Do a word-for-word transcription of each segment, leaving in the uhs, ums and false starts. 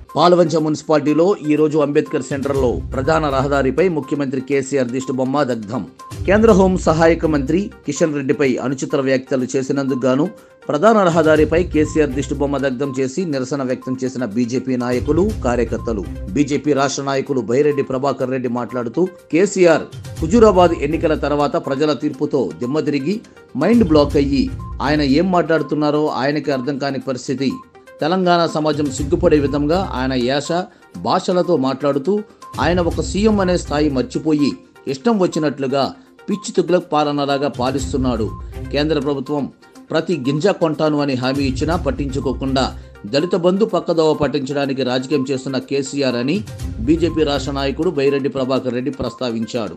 పాల్వంచ మున్సిపాలిటీలో ఈ రోజు అంబేద్కర్ సెంటర్లో ప్రధాన రహదారిపై ముఖ్యమంత్రి కేసీఆర్ దిష్టిబొమ్మ దగ్ధం. కేంద్ర హోం సహాయక మంత్రి కిషన్ రెడ్డిపై అనుచిత వ్యాఖ్యలు చేసినందుకు గాను ప్రధాన రహదారిపై కేసీఆర్ దిష్టిబొమ్మ దగ్ధం చేసి నిరసన వ్యక్తం చేసిన బీజేపీ నాయకులు, కార్యకర్తలు. బీజేపీ రాష్ట్ర నాయకులు బైరెడ్డి ప్రభాకర్ రెడ్డి మాట్లాడుతూ కేసీఆర్ హుజూరాబాద్ ఎన్నికల తర్వాత ప్రజల తీర్పుతో దిమ్మ తిరిగి మైండ్ బ్లాక్ అయ్యి ఆయన ఏం మాట్లాడుతున్నారో ఆయనకి అర్థం కాని పరిస్థితి. తెలంగాణ సమాజం సిగ్గుపడే విధంగా ఆయన యాస భాషలతో మాట్లాడుతూ ఆయన ఒక సీఎం అనే స్థాయి మర్చిపోయి ఇష్టం వచ్చినట్లుగా పిచ్చి తుగ్లక్ పాలనలాగా పాలిస్తున్నాడు. కేంద్ర ప్రభుత్వం ప్రతి గింజ కొంటాను అని హామీ ఇచ్చినా పట్టించుకోకుండా దళిత బంధు పక్కదోవ పట్టించడానికి రాజకీయం చేస్తున్న కేసీఆర్ అని బీజేపీ రాష్ట్ర నాయకుడు బైరెడ్డి ప్రభాకర్ రెడ్డి ప్రస్తావించాడు.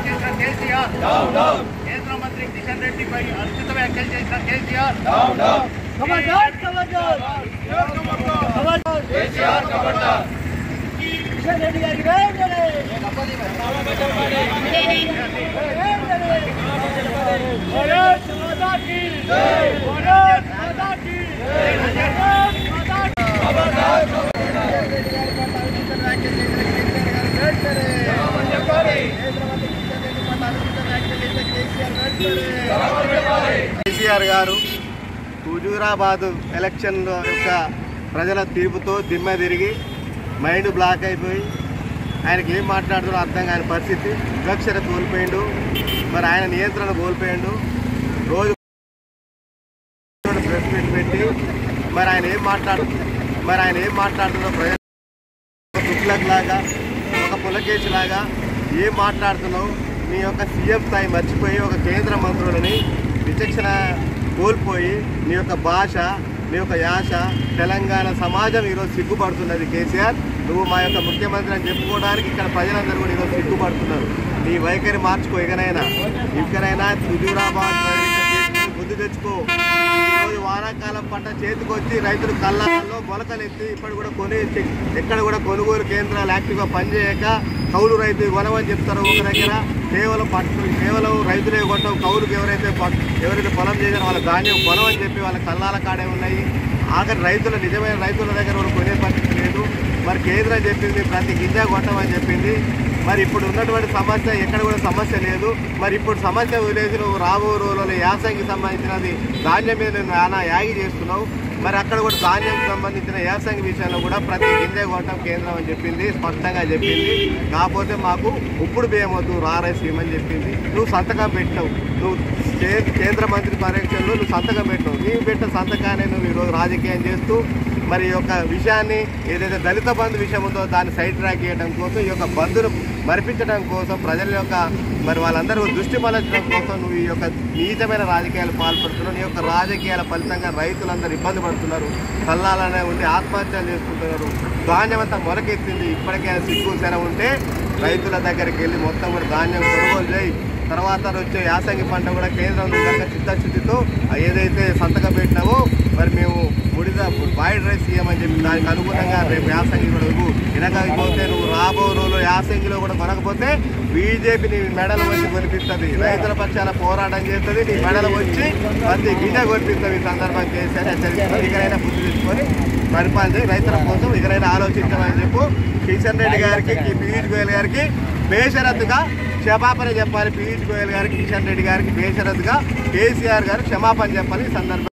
కేసీఆర్ గారు హుజూరాబాద్ ఎలక్షన్ యొక్క ప్రజల తీర్పుతో దిమ్మ తిరిగి మైండ్ బ్లాక్ అయిపోయి ఆయనకి ఏం మాట్లాడుతున్నా అర్థం కాని పరిస్థితి. వివక్షత కోల్పోయిండు, మరి ఆయన నియంత్రణ కోల్పోయిండు. రోజు ప్రెస్ మీట్ పెట్టి మరి ఆయన ఏం మాట్లాడు మరి ఆయన ఏం మాట్లాడుతున్నా ప్రజలు తుగ్లక్ లాగా, ఒక పులకేసి లాగా ఏం మాట్లాడుతున్నావు? నీ యొక్క సీఎం స్థాయి మర్చిపోయి ఒక కేంద్ర మంత్రులని విచక్షణ కోల్పోయి నీ యొక్క భాష, నీ యొక్క యాస తెలంగాణ సమాజం ఈరోజు సిగ్గుపడుతున్నది. కేసీఆర్, నువ్వు మా యొక్క ముఖ్యమంత్రి అని చెప్పుకోవడానికి ఇక్కడ ప్రజలందరూ కూడా ఈరోజు సిగ్గుపడుతున్నారు. నీ వైఖరి మార్చుకో, ఇకనైనా ఇకనైనా హుజూరాబాద్ బుద్ధి తెచ్చుకో. ఈరోజు వానాకాలం పంట చేతికొచ్చి రైతులు కళ్ళాల్లో మొలకలెత్తి ఇప్పుడు కూడా కొని ఎక్కడ కూడా కొనుగోలు కేంద్రాలు యాక్టివ్గా పనిచేయక కౌలు రైతు కొనవని చెప్తారు ఒక దగ్గర. కేవలం పట్టు కేవలం రైతులే కొట్టం, కౌలుకి ఎవరైతే ఎవరైతే పొలం చేశారో వాళ్ళ ధాన్యం కొనవని చెప్పి వాళ్ళ కళ్ళాల కాడే ఉన్నాయి. ఆఖరి రైతుల నిజమైన రైతుల దగ్గర కూడా కొనే పరిస్థితి లేదు. మరి కేంద్రం చెప్పింది ప్రతి గింజ కొట్టమని చెప్పింది. మరి ఇప్పుడు ఉన్నటువంటి సమస్య ఎక్కడ కూడా సమస్య లేదు. మరి ఇప్పుడు సమస్య వదిలేసి నువ్వు రాబో రోజుల్లో యాసంగికి సంబంధించినది ధాన్యం మీద నువ్వు నానా యాగి చేస్తున్నావు. మరి అక్కడ కూడా ధాన్యం సంబంధించిన యాసంగి విషయంలో కూడా ప్రతి గింజ కొట్టడం కేంద్రం అని చెప్పింది, స్పష్టంగా చెప్పింది. కాకపోతే మాకు ఇప్పుడు బియ్యమొద్దు రారైస్ ఇవ్వమని చెప్పింది. నువ్వు సంతకం పెట్టినావు, నువ్వు కేంద్ర మంత్రి పర్యవేక్షణలో నువ్వు సంతకం పెట్టినావు. నీవు పెట్టిన సంతకాన్ని నువ్వు ఈరోజు రాజకీయం చేస్తూ మరి ఈ యొక్క విషయాన్ని ఏదైతే దళిత బంధు విషయం ఉందో దాన్ని సైడ్ ట్రాక్ చేయడం కోసం, ఈ యొక్క బంధును మరిపించడం కోసం, ప్రజల యొక్క మరి వాళ్ళందరూ దృష్టి మలచడం కోసం నువ్వు ఈ యొక్క నీచమైన రాజకీయాలు పాల్పడుతున్నావు. నీ యొక్క రాజకీయాల ఫలితంగా రైతులందరూ ఇబ్బంది పడుతున్నారు, కళ్ళాలనే ఉండి ఆత్మహత్యలు చేసుకుంటున్నారు. ధాన్యం అంతా మొలకెత్తింది. ఇప్పటికైనా సిగ్గు సెర ఉంటే రైతుల దగ్గరికి వెళ్ళి మొత్తం కూడా ధాన్యం కొనుగోలు చేయి. తర్వాత వచ్చే యాసంగి పంట కూడా కేంద్రం కనుక చిత్తశుద్ధితో ఏదైతే సంతకం పెట్టినావో మరి మేము ముడిద బాయిడ్ రైస్ ఇవ్వమని చెప్పి దానికి అనుగుణంగా రేపు యాసంగి కూడా నువ్వు వినకపోతే, నువ్వు రాబో రోజులో యాసంగిలో కూడా కొనకపోతే బీజేపీ నీ మెడలు వచ్చి కొనిపిస్తుంది, రైతుల పక్షాన పోరాటం చేస్తుంది, నీ మెడలు వచ్చి ప్రతి గిన్నె కొనిపిస్తుంది. ఈ సందర్భం చేశారు హెచ్చరిస్తున్నారు. ఇకనైనా బుద్ధి తెచ్చుకొని పరిపాలన రైతుల కోసం ఇకనైనా ఆలోచించమని చెప్పు కిషన్ రెడ్డి గారికి, పీయూష్ గోయల్ గారికి బేషరతుగా క్షమాపణ చెప్పాలి. పీయూష్ గోయల్ గారికి, కిషన్ రెడ్డి గారికి బేషరతుగా కేసీఆర్ గారు క్షమాపణ చెప్పాలి. ఈ సందర్భంగా